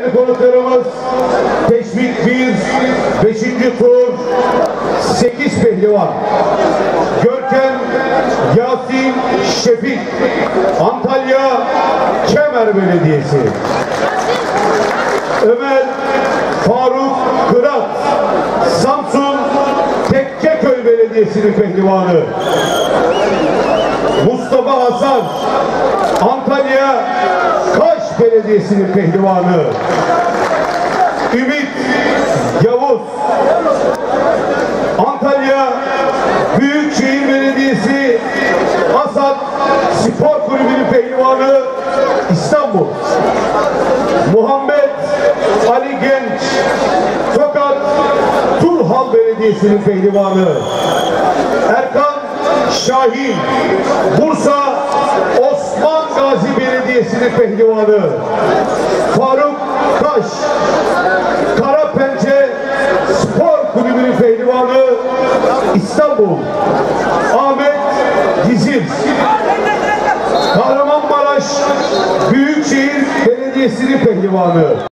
Değerli konuklarımız, Teşvik 1, 5. tur, 8 pehlivan. Görkem Yasin Şefik, Antalya Kemer Belediyesi. Ömer Faruk Kırat, Samsun Tekkeköy Belediyesi'nin pehlivanı. Mustafa Hasan, Antalya Kaş Belediyesi'nin pehlivanı. Ümit Yavuz, Antalya Büyükşehir Belediyesi Asat Spor Kulübü'nün pehlivanı, İstanbul. Muhammed Ali Genç, Tokat Turhal Belediyesi'nin pehlivanı. Erkan Şahin, Bursa Osman Gazi Belediyesi'nin pehlivanı. Faruk Taş, Karapençe Spor Kulübü'nün pehlivanı, İstanbul. Ahmet Gizim, Kahramanmaraş Büyükşehir Belediyesi'nin pehlivanı.